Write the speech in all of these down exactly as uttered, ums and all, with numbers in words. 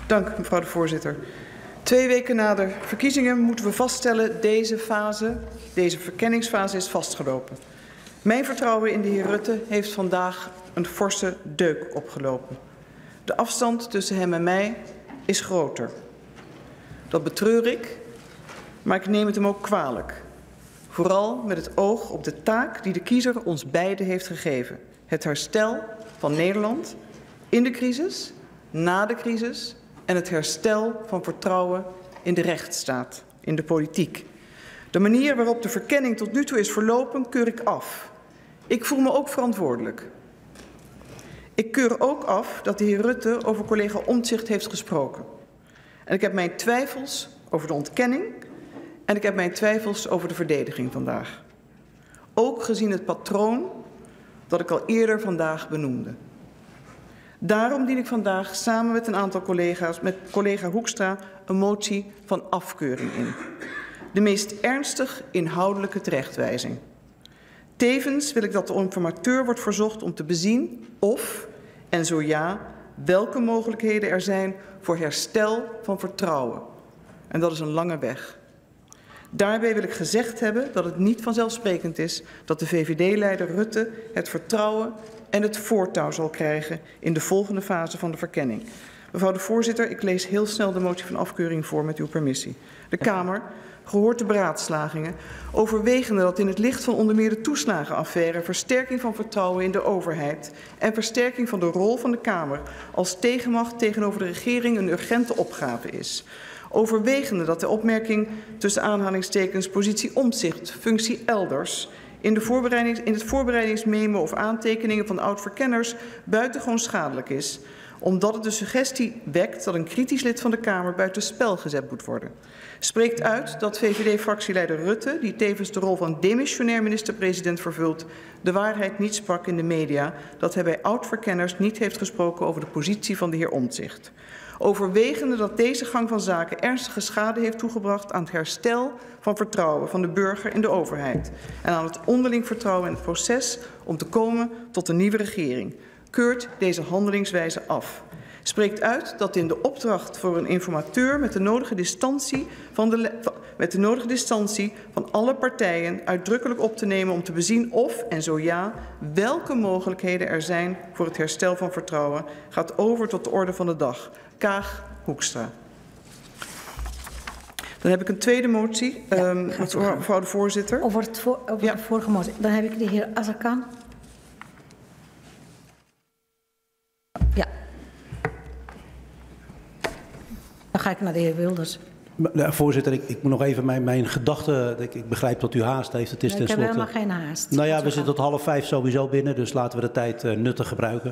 Dank, mevrouw de voorzitter. Twee weken na de verkiezingen moeten we vaststellen, deze fase, deze verkenningsfase is vastgelopen. Mijn vertrouwen in de heer Rutte heeft vandaag een forse deuk opgelopen. De afstand tussen hem en mij is groter. Dat betreur ik, maar ik neem het hem ook kwalijk. Vooral met het oog op de taak die de kiezer ons beiden heeft gegeven. Het herstel van Nederland in de crisis, na de crisis en het herstel van vertrouwen in de rechtsstaat, in de politiek. De manier waarop de verkenning tot nu toe is verlopen, keur ik af. Ik voel me ook verantwoordelijk. Ik keur ook af dat de heer Rutte over collega Omtzigt heeft gesproken. En ik heb mijn twijfels over de ontkenning en ik heb mijn twijfels over de verdediging vandaag. Ook gezien het patroon dat ik al eerder vandaag benoemde. Daarom dien ik vandaag samen met een aantal collega's, met collega Hoekstra, een motie van afkeuring in. De meest ernstig inhoudelijke terechtwijzing. Tevens wil ik dat de informateur wordt verzocht om te bezien of, en zo ja, welke mogelijkheden er zijn voor herstel van vertrouwen. En dat is een lange weg. Daarbij wil ik gezegd hebben dat het niet vanzelfsprekend is dat de V V D-leider Rutte het vertrouwen en het voortouw zal krijgen in de volgende fase van de verkenning. Mevrouw de voorzitter, ik lees heel snel de motie van afkeuring voor met uw permissie. De Kamer, gehoord de beraadslagingen, overwegende dat in het licht van onder meer de toeslagenaffaire versterking van vertrouwen in de overheid en versterking van de rol van de Kamer als tegenmacht tegenover de regering een urgente opgave is. Overwegende dat de opmerking tussen aanhalingstekens positie Omtzigt, functie elders in, de voorbereidings, in het voorbereidingsmemo of aantekeningen van oud-verkenners buitengewoon schadelijk is, omdat het de suggestie wekt dat een kritisch lid van de Kamer buitenspel gezet moet worden. Spreekt uit dat V V D-fractieleider Rutte, die tevens de rol van demissionair minister-president vervult, de waarheid niet sprak in de media, dat hij bij oud-verkenners niet heeft gesproken over de positie van de heer Omtzigt. Overwegende dat deze gang van zaken ernstige schade heeft toegebracht aan het herstel van vertrouwen van de burger in de overheid en aan het onderling vertrouwen in het proces om te komen tot een nieuwe regering, keurt deze handelingswijze af. Spreekt uit dat in de opdracht voor een informateur met de nodige distantie van, de, met de nodige distantie van alle partijen uitdrukkelijk op te nemen om te bezien of, en zo ja, welke mogelijkheden er zijn voor het herstel van vertrouwen, gaat over tot de orde van de dag. Kaag Hoekstra. Dan heb ik een tweede motie, ja, um, mevrouw de voorzitter. Over, het voor, over ja. de vorige motie. Dan heb ik de heer Azarkan. Ja. Dan ga ik naar de heer Wilders. Ja, voorzitter, ik, ik moet nog even mijn, mijn gedachten. Ik, ik begrijp dat u haast heeft. Het is nee, ik ten heb slotte... helemaal geen haast. Nou ja, we zitten tot half vijf sowieso binnen, dus laten we de tijd uh, nuttig gebruiken.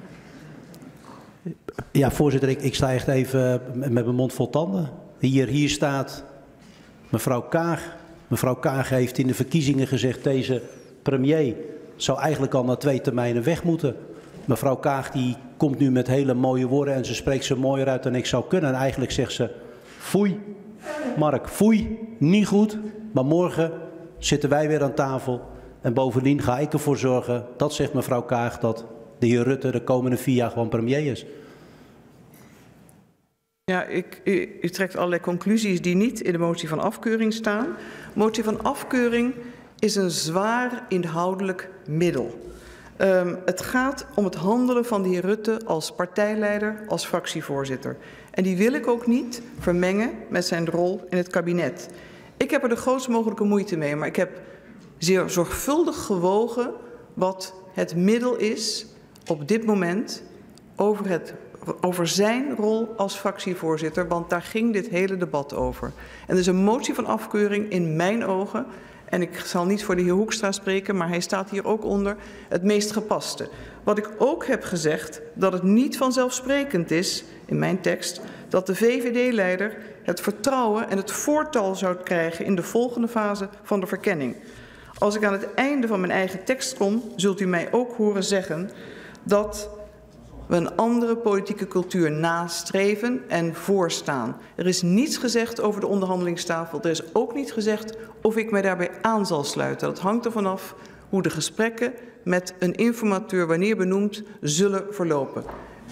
Ja, voorzitter, ik, ik sta echt even met mijn mond vol tanden. Hier, hier staat mevrouw Kaag. Mevrouw Kaag heeft in de verkiezingen gezegd, deze premier zou eigenlijk al na twee termijnen weg moeten. Mevrouw Kaag die komt nu met hele mooie woorden en ze spreekt ze mooier uit dan ik zou kunnen. En eigenlijk zegt ze, foei, Mark, foei, niet goed. Maar morgen zitten wij weer aan tafel. En bovendien ga ik ervoor zorgen, dat zegt mevrouw Kaag, dat de heer Rutte de komende vier jaar gewoon premier is. Ja, ik, u, u trekt allerlei conclusies die niet in de motie van afkeuring staan. Motie van afkeuring is een zwaar inhoudelijk middel. Um, het gaat om het handelen van de heer Rutte als partijleider, als fractievoorzitter. En die wil ik ook niet vermengen met zijn rol in het kabinet. Ik heb er de grootst mogelijke moeite mee, maar ik heb zeer zorgvuldig gewogen wat het middel is op dit moment over, het, over zijn rol als fractievoorzitter, want daar ging dit hele debat over. En dus een motie van afkeuring in mijn ogen, en ik zal niet voor de heer Hoekstra spreken, maar hij staat hier ook onder, het meest gepaste. Wat ik ook heb gezegd, dat het niet vanzelfsprekend is, in mijn tekst, dat de V V D-leider het vertrouwen en het voortouw zou krijgen in de volgende fase van de verkenning. Als ik aan het einde van mijn eigen tekst kom, zult u mij ook horen zeggen dat we een andere politieke cultuur nastreven en voorstaan. Er is niets gezegd over de onderhandelingstafel. Er is ook niet gezegd of ik mij daarbij aan zal sluiten. Dat hangt ervan af hoe de gesprekken met een informateur, wanneer benoemd, zullen verlopen.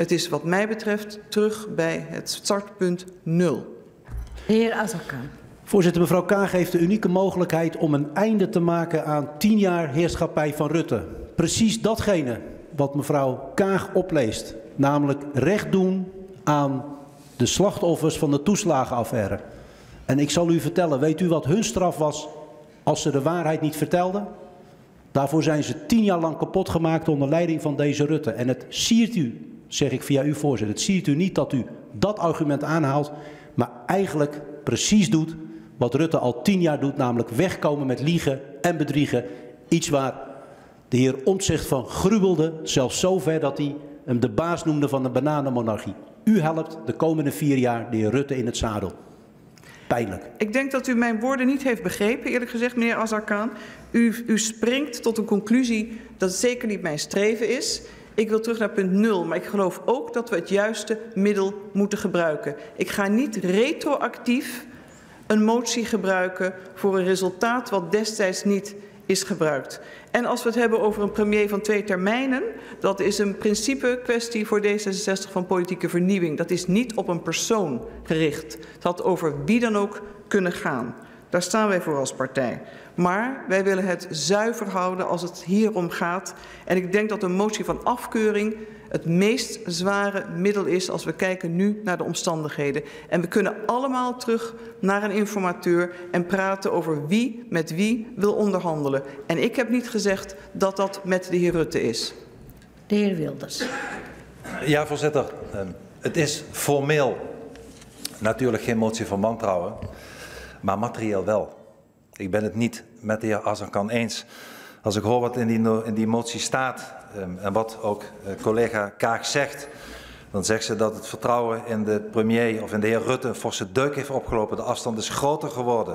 Het is wat mij betreft terug bij het startpunt nul. De heer Azarkan. Voorzitter, mevrouw Kaag heeft de unieke mogelijkheid om een einde te maken aan tien jaar heerschappij van Rutte. Precies datgene wat mevrouw Kaag opleest, namelijk recht doen aan de slachtoffers van de toeslagenaffaire. En ik zal u vertellen, weet u wat hun straf was als ze de waarheid niet vertelden? Daarvoor zijn ze tien jaar lang kapot gemaakt onder leiding van deze Rutte. En het siert u, zeg ik via u voorzitter, het siert u niet dat u dat argument aanhaalt, maar eigenlijk precies doet wat Rutte al tien jaar doet, namelijk wegkomen met liegen en bedriegen. Iets waar de heer Omtzigt van gruwelde, zelfs zover dat hij hem de baas noemde van de bananenmonarchie. U helpt de komende vier jaar de heer Rutte in het zadel. Pijnlijk. Ik denk dat u mijn woorden niet heeft begrepen, eerlijk gezegd, meneer Azarkan. U, u springt tot een conclusie dat het zeker niet mijn streven is. Ik wil terug naar punt nul, maar ik geloof ook dat we het juiste middel moeten gebruiken. Ik ga niet retroactief een motie gebruiken voor een resultaat wat destijds niet is gebruikt. En als we het hebben over een premier van twee termijnen, dat is een principe kwestie voor D zesenzestig van politieke vernieuwing. Dat is niet op een persoon gericht. Het had over wie dan ook kunnen gaan. Daar staan wij voor als partij. Maar wij willen het zuiver houden als het hier om gaat. En ik denk dat een motie van afkeuring het meest zware middel is als we kijken nu naar de omstandigheden. En we kunnen allemaal terug naar een informateur en praten over wie met wie wil onderhandelen. En ik heb niet gezegd dat dat met de heer Rutte is. De heer Wilders. Ja, voorzitter. Het is formeel natuurlijk geen motie van wantrouwen, maar materieel wel. Ik ben het niet met de heer Azarkan eens. Als ik hoor wat in die, in die motie staat um, en wat ook uh, collega Kaag zegt, dan zegt ze dat het vertrouwen in de premier of in de heer Rutte een forse deuk heeft opgelopen. De afstand is groter geworden.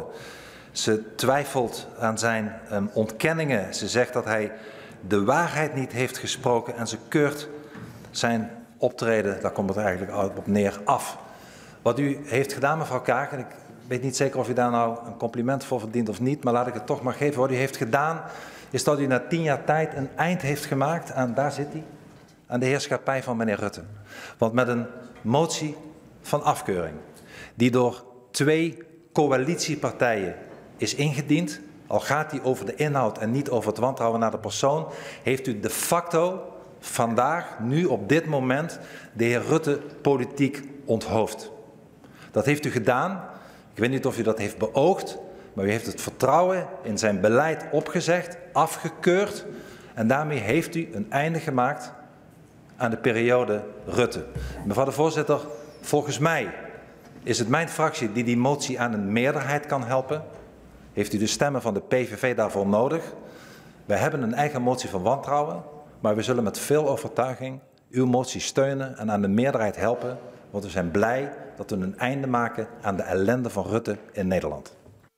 Ze twijfelt aan zijn um, ontkenningen. Ze zegt dat hij de waarheid niet heeft gesproken en ze keurt zijn optreden, daar komt het eigenlijk op neer, af. Wat u heeft gedaan, mevrouw Kaag, en ik weet niet zeker of u daar nou een compliment voor verdient of niet, maar laat ik het toch maar geven. Wat u heeft gedaan, is dat u na tien jaar tijd een eind heeft gemaakt aan, daar zit hij, aan de heerschappij van meneer Rutte. Want met een motie van afkeuring, die door twee coalitiepartijen is ingediend, al gaat die over de inhoud en niet over het wantrouwen naar de persoon, heeft u de facto vandaag, nu op dit moment, de heer Rutte politiek onthoofd. Dat heeft u gedaan. Ik weet niet of u dat heeft beoogd, maar u heeft het vertrouwen in zijn beleid opgezegd, afgekeurd. En daarmee heeft u een einde gemaakt aan de periode Rutte. Mevrouw de voorzitter, volgens mij is het mijn fractie die die motie aan een meerderheid kan helpen. Heeft u de stemmen van de P V V daarvoor nodig? Wij hebben een eigen motie van wantrouwen, maar we zullen met veel overtuiging uw motie steunen en aan de meerderheid helpen. Want we zijn blij dat we een einde maken aan de ellende van Rutte in Nederland.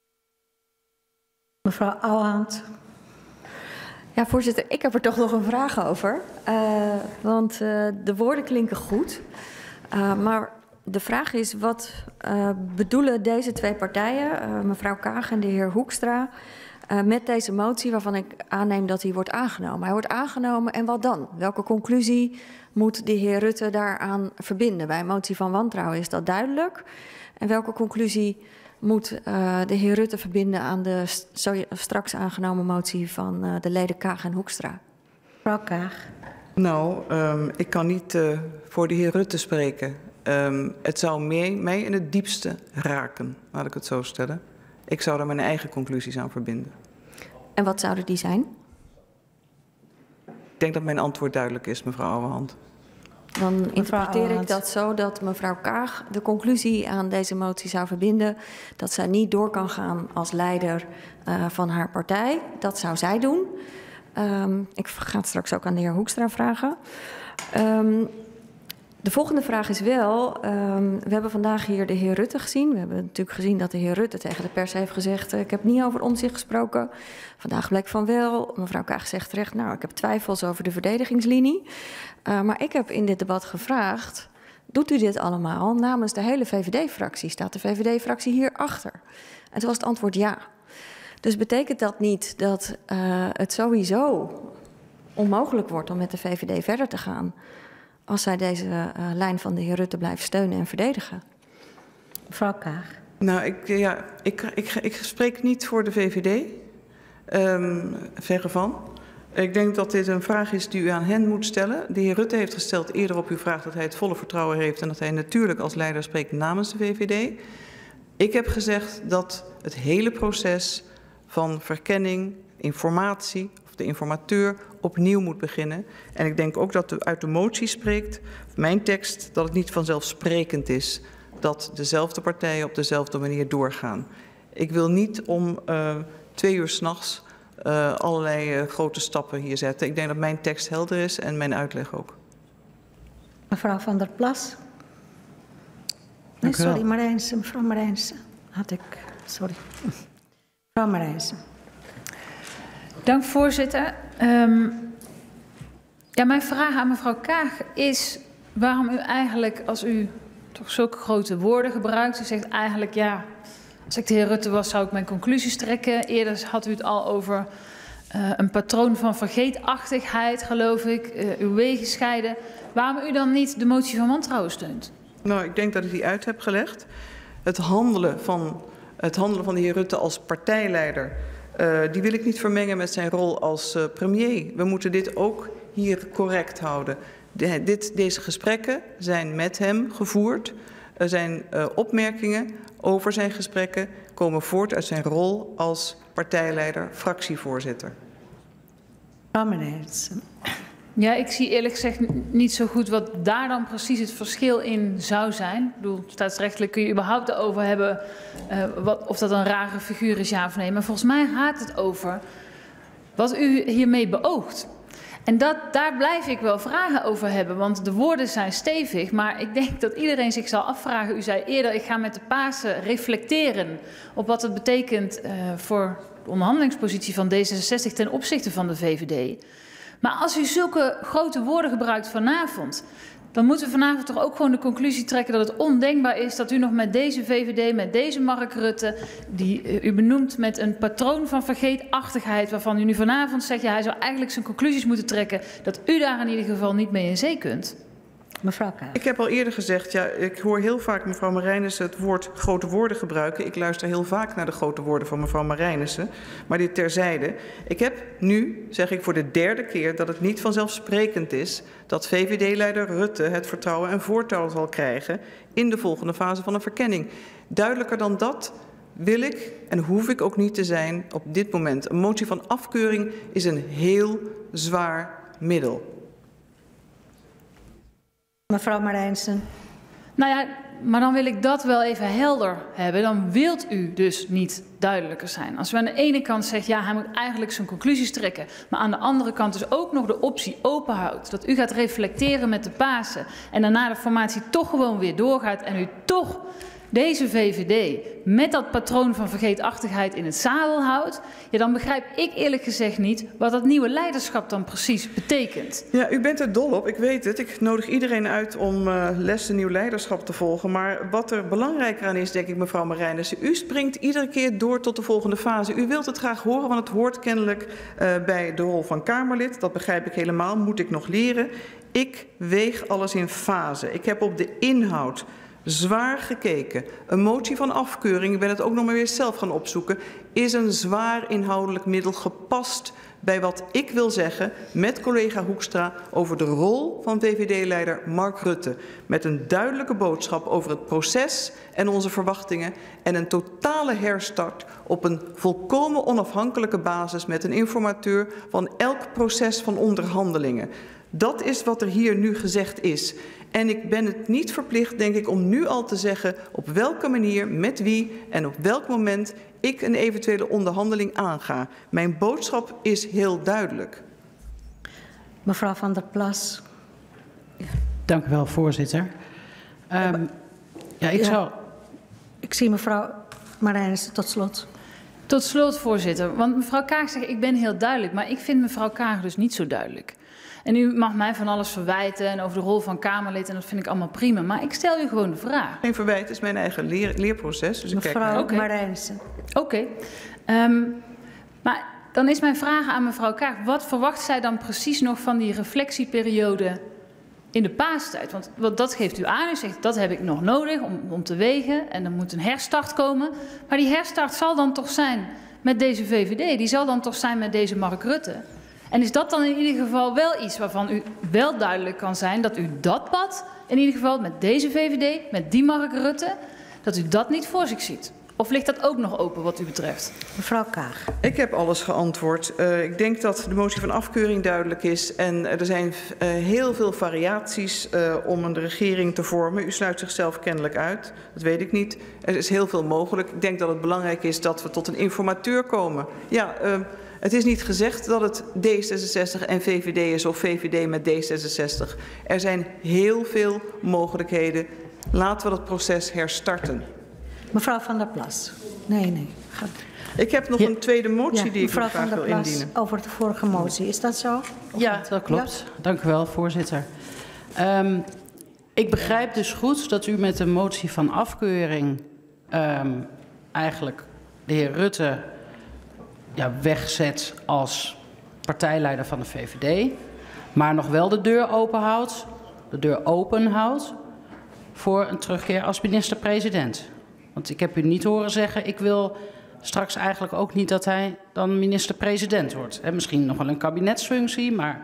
Mevrouw Ouwehand. Ja, voorzitter, ik heb er toch nog een vraag over. Uh, want uh, de woorden klinken goed. Uh, maar de vraag is, wat uh, bedoelen deze twee partijen, uh, mevrouw Kaag en de heer Hoekstra, uh, met deze motie waarvan ik aanneem dat die wordt aangenomen? Hij wordt aangenomen en wat dan? Welke conclusie moet de heer Rutte daaraan verbinden? Bij een motie van wantrouwen is dat duidelijk. En welke conclusie moet uh, de heer Rutte verbinden aan de st straks aangenomen motie van uh, de leden Kaag en Hoekstra? Mevrouw Kaag. Nou, um, ik kan niet uh, voor de heer Rutte spreken. Um, het zou mee, mij in het diepste raken, laat ik het zo stellen. Ik zou daar mijn eigen conclusies aan verbinden. En wat zouden die zijn? Ik denk dat mijn antwoord duidelijk is, mevrouw Ouwehand. Dan interpreteer ik dat zo dat mevrouw Kaag de conclusie aan deze motie zou verbinden dat zij niet door kan gaan als leider uh, van haar partij. Dat zou zij doen. Um, ik ga het straks ook aan de heer Hoekstra vragen. Um, de volgende vraag is wel, um, we hebben vandaag hier de heer Rutte gezien. We hebben natuurlijk gezien dat de heer Rutte tegen de pers heeft gezegd, uh, ik heb niet over Omtzigt gesproken. Vandaag bleek van wel. Mevrouw Kaag zegt terecht, nou, ik heb twijfels over de verdedigingslinie. Uh, maar ik heb in dit debat gevraagd, doet u dit allemaal namens de hele V V D-fractie? Staat de V V D-fractie hierachter? En toen was het antwoord ja. Dus betekent dat niet dat uh, het sowieso onmogelijk wordt om met de V V D verder te gaan als zij deze uh, lijn van de heer Rutte blijft steunen en verdedigen. Mevrouw Kaag. Nou, ik, ja, ik, ik, ik spreek niet voor de V V D. Um, verre van. Ik denk dat dit een vraag is die u aan hen moet stellen. De heer Rutte heeft gesteld eerder op uw vraag dat hij het volle vertrouwen heeft en dat hij natuurlijk als leider spreekt namens de V V D. Ik heb gezegd dat het hele proces van verkenning, informatie of de informateur opnieuw moet beginnen. En ik denk ook dat u uit de motie spreekt, mijn tekst, dat het niet vanzelfsprekend is dat dezelfde partijen op dezelfde manier doorgaan. Ik wil niet om uh, twee uur 's nachts uh, allerlei uh, grote stappen hier zetten. Ik denk dat mijn tekst helder is en mijn uitleg ook. Mevrouw Van der Plas. Nee, sorry, Marijnse. Mevrouw Marijnse. Had ik, sorry. Mevrouw Marijnse. Dank, voorzitter. Um, ja, mijn vraag aan mevrouw Kaag is waarom u eigenlijk, als u toch zulke grote woorden gebruikt, u zegt eigenlijk, ja, als ik de heer Rutte was, zou ik mijn conclusies trekken. Eerder had u het al over uh, een patroon van vergeetachtigheid, geloof ik, uh, uw wegen scheiden. Waarom u dan niet de motie van wantrouwen steunt? Nou, ik denk dat ik die uit heb gelegd. Het handelen van, het handelen van de heer Rutte als partijleider, uh, die wil ik niet vermengen met zijn rol als uh, premier. We moeten dit ook hier correct houden. De, dit, deze gesprekken zijn met hem gevoerd. Er zijn uh, opmerkingen over zijn gesprekken, komen voort uit zijn rol als partijleider, fractievoorzitter. Ja, ik zie eerlijk gezegd niet zo goed wat daar dan precies het verschil in zou zijn. Ik bedoel, staatsrechtelijk kun je überhaupt over hebben uh, wat, of dat een rare figuur is, ja of nee. Maar volgens mij gaat het over wat u hiermee beoogt. En dat, daar blijf ik wel vragen over hebben, want de woorden zijn stevig. Maar ik denk dat iedereen zich zal afvragen. U zei eerder, ik ga met de Pasen reflecteren op wat het betekent uh, voor de onderhandelingspositie van D zesenzestig ten opzichte van de V V D. Maar als u zulke grote woorden gebruikt vanavond, dan moeten we vanavond toch ook gewoon de conclusie trekken dat het ondenkbaar is dat u nog met deze V V D, met deze Mark Rutte, die u benoemt met een patroon van vergeetachtigheid, waarvan u nu vanavond zegt, ja, hij zou eigenlijk zijn conclusies moeten trekken, dat u daar in ieder geval niet mee in zee kunt. Mevrouw Kaag. Ik heb al eerder gezegd, ja, ik hoor heel vaak mevrouw Marijnissen het woord grote woorden gebruiken. Ik luister heel vaak naar de grote woorden van mevrouw Marijnissen. Maar dit terzijde. Ik heb nu, zeg ik voor de derde keer, dat het niet vanzelfsprekend is dat V V D-leider Rutte het vertrouwen en voortouw zal krijgen in de volgende fase van een verkenning. Duidelijker dan dat wil ik en hoef ik ook niet te zijn op dit moment. Een motie van afkeuring is een heel zwaar middel. Mevrouw Marijnsen. Nou ja, maar dan wil ik dat wel even helder hebben. Dan wilt u dus niet duidelijker zijn. Als u aan de ene kant zegt, ja, hij moet eigenlijk zijn conclusies trekken. Maar aan de andere kant dus ook nog de optie openhoudt. Dat u gaat reflecteren met de Pasen. En daarna de formatie toch gewoon weer doorgaat. En u toch deze V V D met dat patroon van vergeetachtigheid in het zadel houdt, ja, dan begrijp ik eerlijk gezegd niet wat dat nieuwe leiderschap dan precies betekent. Ja, u bent er dol op, ik weet het. Ik nodig iedereen uit om uh, lessen nieuw leiderschap te volgen. Maar wat er belangrijker aan is, denk ik, mevrouw Marijnissen, u springt iedere keer door tot de volgende fase. U wilt het graag horen, want het hoort kennelijk uh, bij de rol van Kamerlid. Dat begrijp ik helemaal, moet ik nog leren. Ik weeg alles in fase. Ik heb op de inhoud zwaar gekeken. Een motie van afkeuring, ik ben het ook nog maar weer zelf gaan opzoeken, is een zwaar inhoudelijk middel gepast bij wat ik wil zeggen met collega Hoekstra over de rol van V V D-leider Mark Rutte. Met een duidelijke boodschap over het proces en onze verwachtingen en een totale herstart op een volkomen onafhankelijke basis met een informateur van elk proces van onderhandelingen. Dat is wat er hier nu gezegd is. En ik ben het niet verplicht, denk ik, om nu al te zeggen op welke manier, met wie en op welk moment ik een eventuele onderhandeling aanga. Mijn boodschap is heel duidelijk. Mevrouw Van der Plas. Dank u wel, voorzitter. Um, ja, ik ja, zou... Ik zie mevrouw Marijnissen tot slot. Tot slot, voorzitter. Want mevrouw Kaag zegt, ik ben heel duidelijk. Maar ik vind mevrouw Kaag dus niet zo duidelijk. En u mag mij van alles verwijten en over de rol van Kamerlid. En dat vind ik allemaal prima. Maar ik stel u gewoon de vraag. Geen verwijt, het is mijn eigen leer, leerproces. Dus ik mevrouw kijk naar... okay. Marijnissen. Oké. Okay. Um, maar dan is mijn vraag aan mevrouw Kaag. Wat verwacht zij dan precies nog van die reflectieperiode in de paastijd. Want wat dat geeft u aan. U zegt, dat heb ik nog nodig om, om te wegen. En er moet een herstart komen. Maar die herstart zal dan toch zijn met deze V V D. Die zal dan toch zijn met deze Mark Rutte. En is dat dan in ieder geval wel iets waarvan u wel duidelijk kan zijn dat u dat pad, in ieder geval met deze V V D, met die Mark Rutte, dat u dat niet voor zich ziet? Of ligt dat ook nog open wat u betreft? Mevrouw Kaag. Ik heb alles geantwoord. Uh, ik denk dat de motie van afkeuring duidelijk is. En er zijn uh, heel veel variaties uh, om een regering te vormen. U sluit zichzelf kennelijk uit. Dat weet ik niet. Er is heel veel mogelijk. Ik denk dat het belangrijk is dat we tot een informateur komen. Ja, uh, het is niet gezegd dat het D zesenzestig en V V D is of V V D met D zesenzestig. Er zijn heel veel mogelijkheden. Laten we dat proces herstarten. Mevrouw Van der Plas. Nee, nee. Ga. Ik heb nog ja. een tweede motie ja, die ik graag wil Plas, indienen. Over de vorige motie. Is dat zo? Of ja, niet? Dat klopt. Ja? Dank u wel, voorzitter. Um, ik begrijp dus goed dat u met de motie van afkeuring um, eigenlijk de heer Rutte ja, wegzet als partijleider van de V V D, maar nog wel de deur open houdt, de deur open houdt voor een terugkeer als minister-president. Want ik heb u niet horen zeggen, ik wil straks eigenlijk ook niet dat hij dan minister-president wordt. En misschien nog wel een kabinetsfunctie, maar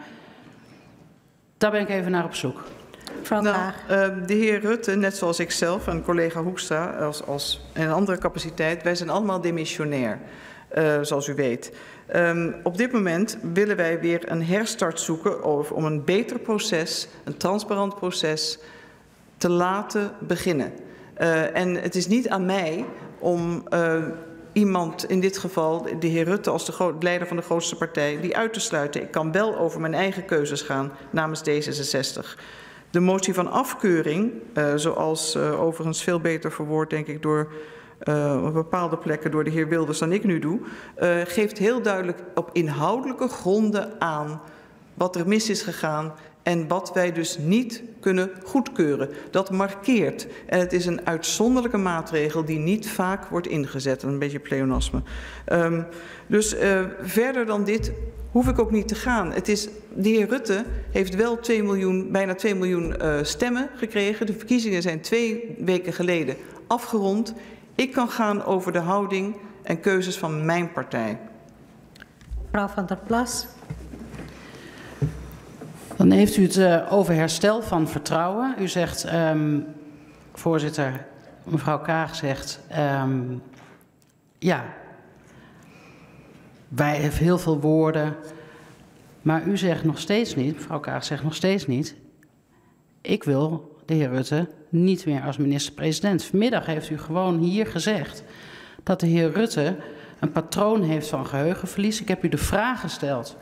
daar ben ik even naar op zoek. Mevrouw Kaag. Nou, uh, de heer Rutte, net zoals ik zelf en collega Hoekstra als, als in een andere capaciteit, wij zijn allemaal demissionair, uh, zoals u weet. Um, op dit moment willen wij weer een herstart zoeken over, om een beter proces, een transparant proces, te laten beginnen. Uh, en het is niet aan mij om uh, iemand, in dit geval de heer Rutte als de leider van de grootste partij, die uit te sluiten. Ik kan wel over mijn eigen keuzes gaan namens D zesenzestig. De motie van afkeuring, uh, zoals uh, overigens veel beter verwoord, denk ik, door uh, op bepaalde plekken door de heer Wilders dan ik nu doe, uh, geeft heel duidelijk op inhoudelijke gronden aan wat er mis is gegaan en wat wij dus niet kunnen goedkeuren. Dat markeert. En het is een uitzonderlijke maatregel die niet vaak wordt ingezet. Een beetje pleonasme. Um, dus uh, verder dan dit hoef ik ook niet te gaan. Het is, de heer Rutte heeft wel twee miljoen, bijna twee miljoen uh, stemmen gekregen. De verkiezingen zijn twee weken geleden afgerond. Ik kan gaan over de houding en keuzes van mijn partij. Mevrouw Van der Plas. Dan heeft u het uh, over herstel van vertrouwen. U zegt, um, voorzitter, mevrouw Kaag zegt, um, ja, wij hebben heel veel woorden, maar u zegt nog steeds niet, mevrouw Kaag zegt nog steeds niet, ik wil de heer Rutte niet meer als minister-president. Vanmiddag heeft u gewoon hier gezegd dat de heer Rutte een patroon heeft van geheugenverlies. Ik heb u de vraag gesteld.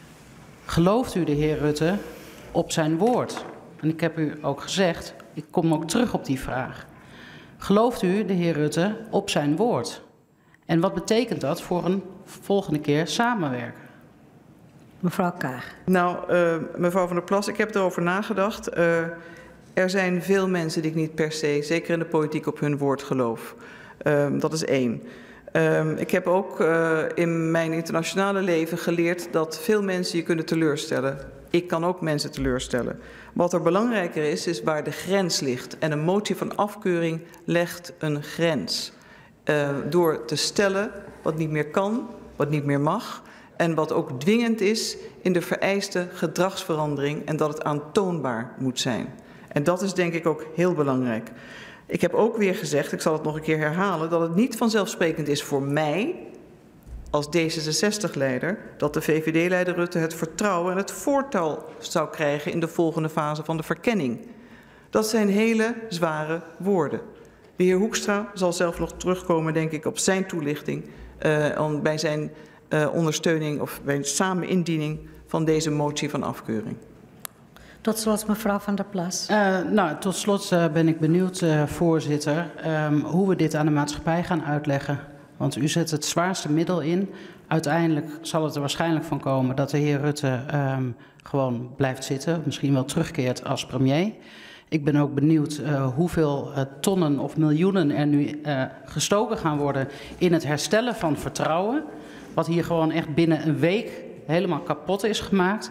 Gelooft u de heer Rutte op zijn woord? En ik heb u ook gezegd, ik kom ook terug op die vraag. Gelooft u de heer Rutte op zijn woord? En wat betekent dat voor een volgende keer samenwerken? Mevrouw Kaag. Nou, uh, mevrouw Van der Plas, ik heb erover nagedacht. Uh, er zijn veel mensen die ik niet per se, zeker in de politiek, op hun woord geloof. Uh, dat is één. Um, ik heb ook uh, in mijn internationale leven geleerd dat veel mensen je kunnen teleurstellen. Ik kan ook mensen teleurstellen. Wat er belangrijker is, is waar de grens ligt. En een motie van afkeuring legt een grens. Uh, door te stellen wat niet meer kan, wat niet meer mag. En wat ook dwingend is in de vereiste gedragsverandering. En dat het aantoonbaar moet zijn. En dat is denk ik ook heel belangrijk. Ik heb ook weer gezegd, ik zal het nog een keer herhalen, dat het niet vanzelfsprekend is voor mij als D zesenzestig-leider dat de V V D-leider Rutte het vertrouwen en het voortouw zou krijgen in de volgende fase van de verkenning. Dat zijn hele zware woorden. De heer Hoekstra zal zelf nog terugkomen, denk ik, op zijn toelichting uh, bij zijn uh, ondersteuning of bij samen indiening van deze motie van afkeuring. Tot slot mevrouw Van der Plas. Uh, nou, tot slot uh, ben ik benieuwd, uh, voorzitter, um, hoe we dit aan de maatschappij gaan uitleggen. Want u zet het zwaarste middel in. Uiteindelijk zal het er waarschijnlijk van komen dat de heer Rutte um, gewoon blijft zitten. Misschien wel terugkeert als premier. Ik ben ook benieuwd uh, hoeveel uh, tonnen of miljoenen er nu uh, gestoken gaan worden in het herstellen van vertrouwen. Wat hier gewoon echt binnen een week helemaal kapot is gemaakt.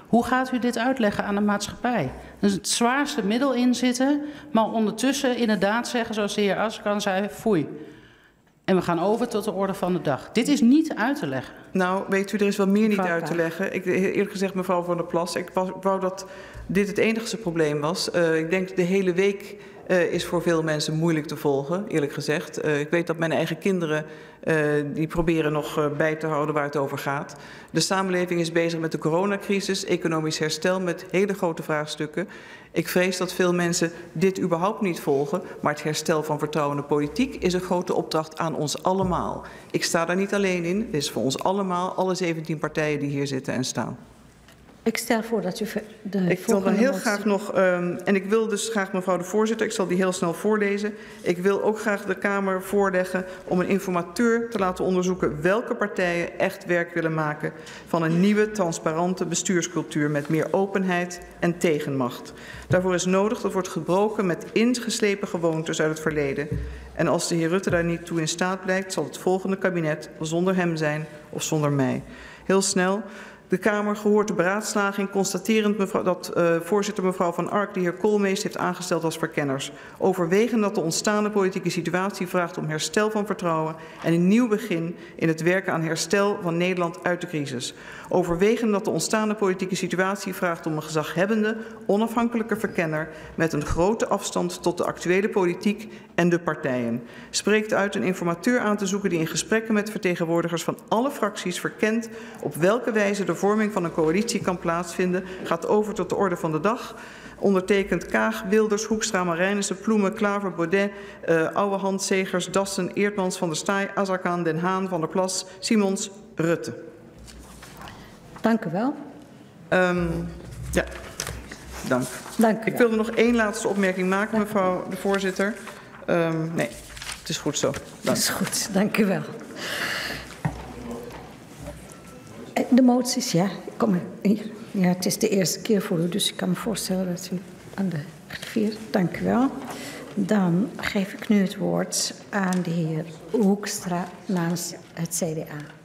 Hoe gaat u dit uitleggen aan de maatschappij? Er is het zwaarste middel in zitten, maar ondertussen inderdaad zeggen, zoals de heer Azarkan zei, foei. En we gaan over tot de orde van de dag. Dit is niet uit te leggen. Nou, weet u, er is wel meer niet uit te leggen. Ik, eerlijk gezegd, mevrouw Van der Plas, ik wou dat dit het enigste probleem was. Uh, ik denk de hele week uh, is voor veel mensen moeilijk te volgen, eerlijk gezegd. Uh, ik weet dat mijn eigen kinderen, uh, die proberen nog uh, bij te houden waar het over gaat. De samenleving is bezig met de coronacrisis, economisch herstel met hele grote vraagstukken. Ik vrees dat veel mensen dit überhaupt niet volgen, maar het herstel van vertrouwen in de politiek is een grote opdracht aan ons allemaal. Ik sta daar niet alleen in, het is voor ons allemaal, alle zeventien partijen die hier zitten en staan. Ik stel voor dat u de Ik wil dan heel graag nog, um, en ik wil dus graag mevrouw de voorzitter, ik zal die heel snel voorlezen. Ik wil ook graag de Kamer voorleggen om een informateur te laten onderzoeken welke partijen echt werk willen maken van een nieuwe, transparante bestuurscultuur met meer openheid en tegenmacht. Daarvoor is nodig dat wordt gebroken met ingeslepen gewoontes uit het verleden. En als de heer Rutte daar niet toe in staat blijkt, zal het volgende kabinet zonder hem zijn of zonder mij. Heel snel. De Kamer gehoord de beraadslaging, constaterend mevrouw, dat uh, voorzitter mevrouw Van Ark de heer Koolmees heeft aangesteld als verkenners. Overwegend dat de ontstaande politieke situatie vraagt om herstel van vertrouwen en een nieuw begin in het werken aan herstel van Nederland uit de crisis. Overwegend dat de ontstaande politieke situatie vraagt om een gezaghebbende, onafhankelijke verkenner met een grote afstand tot de actuele politiek en de partijen. Spreekt uit een informateur aan te zoeken die in gesprekken met vertegenwoordigers van alle fracties verkent op welke wijze de vorming van een coalitie kan plaatsvinden, gaat over tot de orde van de dag. Ondertekend Kaag, Wilders, Hoekstra, Marijnissen, Ploemen, Klaver, Baudet, uh, Ouwehand, Segers, Dassen, Eertmans, Van der Staaij, Azarkan, Den Haan, Van der Plas, Simons, Rutte. Dank u wel. Um, ja, dank. Dank u Ik wilde nog één laatste opmerking maken, mevrouw de voorzitter. Um, nee, het is goed zo. Dank. Het is goed, dank u wel. De moties, ja, kom maar hier. Ja, het is de eerste keer voor u, dus ik kan me voorstellen dat u aan de griffier. Dank u wel. Dan geef ik nu het woord aan de heer Hoekstra namens het C D A.